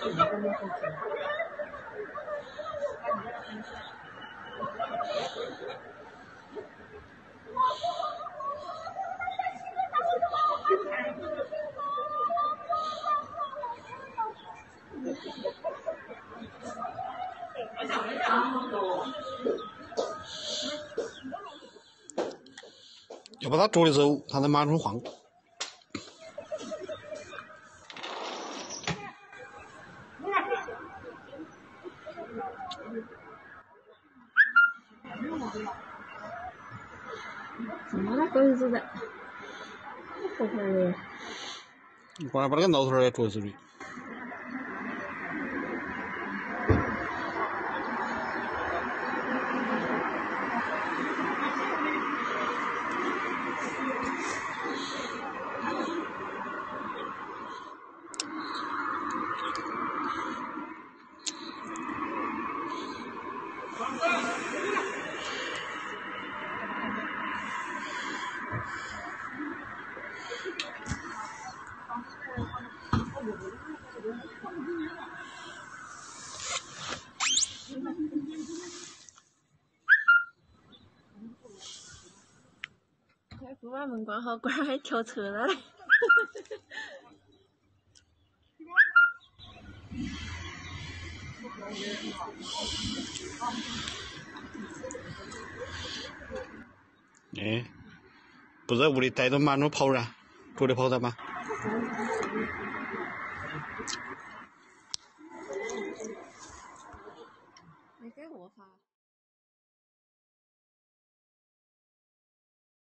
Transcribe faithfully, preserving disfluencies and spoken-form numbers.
要不他捉的时候，他在马路上晃。 怎么了，狗子的？不可能。 你光把那个老头儿也捉住了。 快不把门关好，龟儿还跳车了嘞！ 哎，不在屋里待着满路跑了，捉的跑的吗？ 没给我发。